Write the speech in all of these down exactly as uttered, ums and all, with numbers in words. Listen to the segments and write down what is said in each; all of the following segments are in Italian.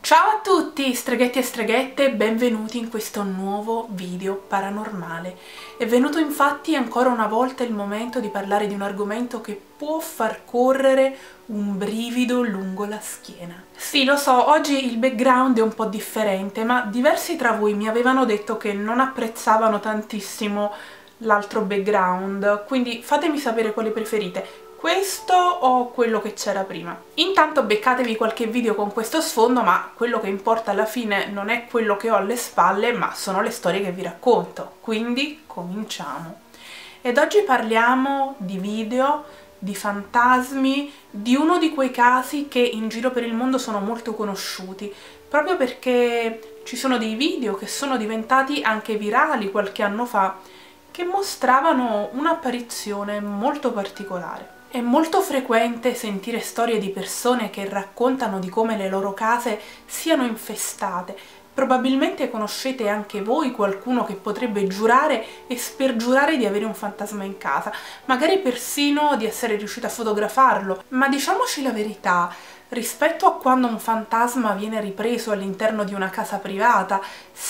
Ciao a tutti streghetti e streghette, benvenuti in questo nuovo video paranormale. È venuto infatti ancora una volta il momento di parlare di un argomento che può far correre un brivido lungo la schiena. Sì, lo so, oggi il background è un po' differente, ma diversi tra voi mi avevano detto che non apprezzavano tantissimo l'altro background, quindi fatemi sapere quale preferite. Questo o quello che c'era prima? Intanto beccatevi qualche video con questo sfondo, ma quello che importa alla fine non è quello che ho alle spalle, ma sono le storie che vi racconto. Quindi cominciamo. Ed oggi parliamo di video, di fantasmi, di uno di quei casi che in giro per il mondo sono molto conosciuti, proprio perché ci sono dei video che sono diventati anche virali qualche anno fa, che mostravano un'apparizione molto particolare. È molto frequente sentire storie di persone che raccontano di come le loro case siano infestate. Probabilmente conoscete anche voi qualcuno che potrebbe giurare e spergiurare di avere un fantasma in casa, magari persino di essere riuscito a fotografarlo. Ma diciamoci la verità, rispetto a quando un fantasma viene ripreso all'interno di una casa privata,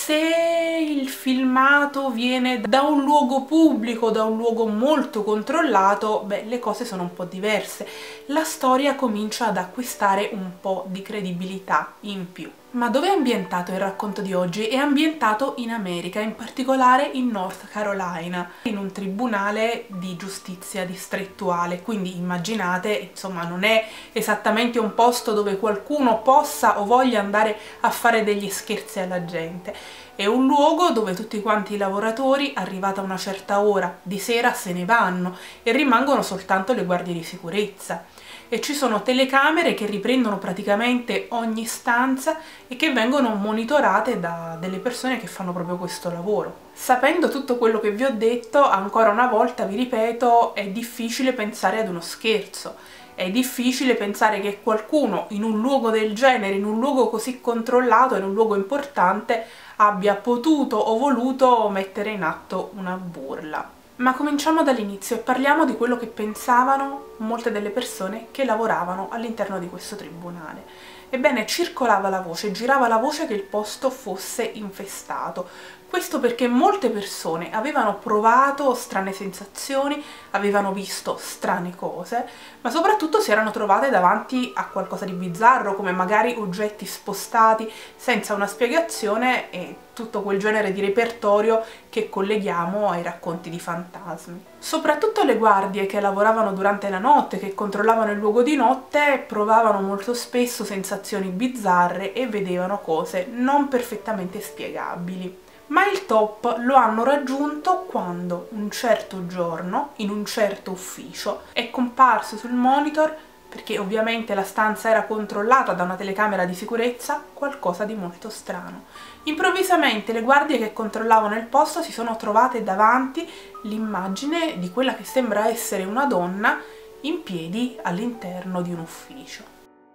se il filmato viene da un luogo pubblico, da un luogo molto controllato, beh, le cose sono un po' diverse. La storia comincia ad acquistare un po' di credibilità in più. Ma dove è ambientato il racconto di oggi? È ambientato in America, in particolare in North Carolina, in un tribunale di giustizia distrettuale, quindi immaginate, insomma, non è esattamente un posto dove qualcuno possa o voglia andare a fare degli scherzi alla gente. È un luogo dove tutti quanti i lavoratori, arrivata una certa ora di sera, se ne vanno e rimangono soltanto le guardie di sicurezza. E ci sono telecamere che riprendono praticamente ogni stanza e che vengono monitorate da delle persone che fanno proprio questo lavoro. Sapendo tutto quello che vi ho detto, ancora una volta vi ripeto, è difficile pensare ad uno scherzo. È difficile pensare che qualcuno in un luogo del genere, in un luogo così controllato, in un luogo importante, abbia potuto o voluto mettere in atto una burla. Ma cominciamo dall'inizio e parliamo di quello che pensavano molte delle persone che lavoravano all'interno di questo tribunale. Ebbene, circolava la voce, girava la voce che il posto fosse infestato. Questo perché molte persone avevano provato strane sensazioni, avevano visto strane cose, ma soprattutto si erano trovate davanti a qualcosa di bizzarro, come magari oggetti spostati senza una spiegazione e tutto quel genere di repertorio che colleghiamo ai racconti di fantasmi. Soprattutto le guardie che lavoravano durante la notte, che controllavano il luogo di notte, provavano molto spesso sensazioni bizzarre e vedevano cose non perfettamente spiegabili. Ma il top lo hanno raggiunto quando un certo giorno, in un certo ufficio, è comparso sul monitor, perché ovviamente la stanza era controllata da una telecamera di sicurezza, qualcosa di molto strano. Improvvisamente le guardie che controllavano il posto si sono trovate davanti l'immagine di quella che sembra essere una donna in piedi all'interno di un ufficio.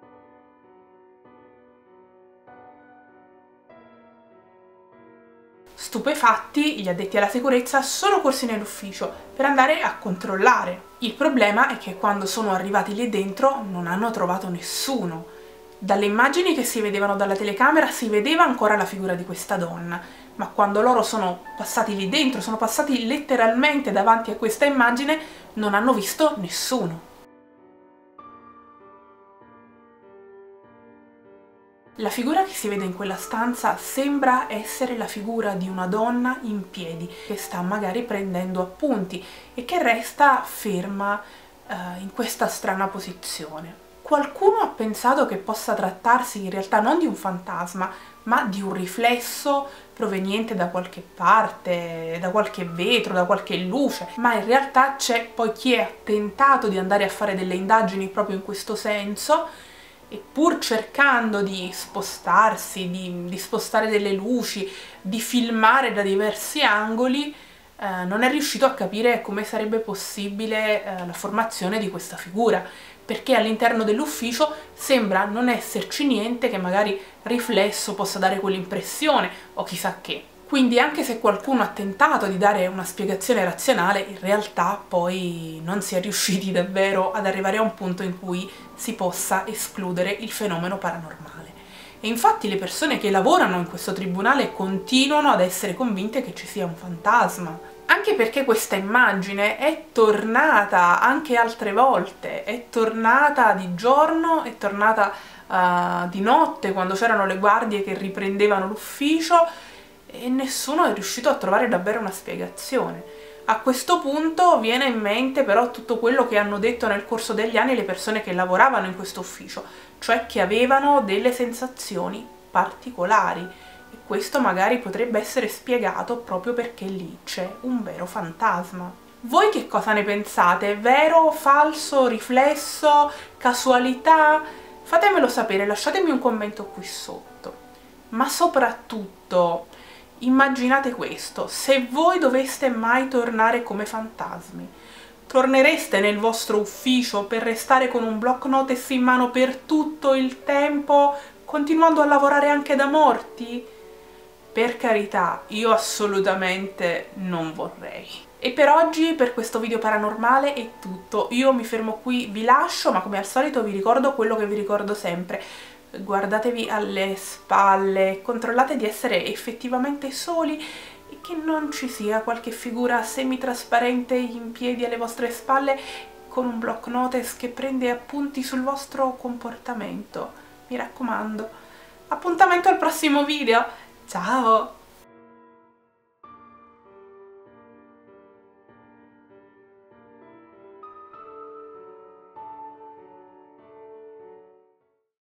Stupefatti, gli addetti alla sicurezza sono corsi nell'ufficio per andare a controllare. Il problema è che quando sono arrivati lì dentro non hanno trovato nessuno. Dalle immagini che si vedevano dalla telecamera si vedeva ancora la figura di questa donna, ma quando loro sono passati lì dentro, sono passati letteralmente davanti a questa immagine, non hanno visto nessuno. La figura che si vede in quella stanza sembra essere la figura di una donna in piedi, che sta magari prendendo appunti e che resta ferma eh, in questa strana posizione. Qualcuno ha pensato che possa trattarsi in realtà non di un fantasma, ma di un riflesso proveniente da qualche parte, da qualche vetro, da qualche luce, ma in realtà c'è poi chi ha tentato di andare a fare delle indagini proprio in questo senso, e pur cercando di spostarsi, di, di spostare delle luci, di filmare da diversi angoli, eh, non è riuscito a capire come sarebbe possibile eh, la formazione di questa figura, perché all'interno dell'ufficio sembra non esserci niente che magari riflesso possa dare quell'impressione, o chissà che. Quindi anche se qualcuno ha tentato di dare una spiegazione razionale, in realtà poi non si è riusciti davvero ad arrivare a un punto in cui si possa escludere il fenomeno paranormale. E infatti le persone che lavorano in questo tribunale continuano ad essere convinte che ci sia un fantasma. Anche perché questa immagine è tornata anche altre volte, è tornata di giorno, è tornata uh, di notte quando c'erano le guardie che riprendevano l'ufficio e nessuno è riuscito a trovare davvero una spiegazione. A questo punto viene in mente però tutto quello che hanno detto nel corso degli anni le persone che lavoravano in questo ufficio, cioè che avevano delle sensazioni particolari. E questo magari potrebbe essere spiegato proprio perché lì c'è un vero fantasma. Voi che cosa ne pensate? Vero, falso, riflesso, casualità? Fatemelo sapere, lasciatemi un commento qui sotto. Ma soprattutto, immaginate questo, se voi doveste mai tornare come fantasmi, tornereste nel vostro ufficio per restare con un block notice in mano per tutto il tempo, continuando a lavorare anche da morti? Per carità, io assolutamente non vorrei. E per oggi, per questo video paranormale, è tutto. Io mi fermo qui, vi lascio, ma come al solito vi ricordo quello che vi ricordo sempre. Guardatevi alle spalle, controllate di essere effettivamente soli e che non ci sia qualche figura semitrasparente in piedi alle vostre spalle con un block notice che prende appunti sul vostro comportamento. Mi raccomando. Appuntamento al prossimo video! Ciao!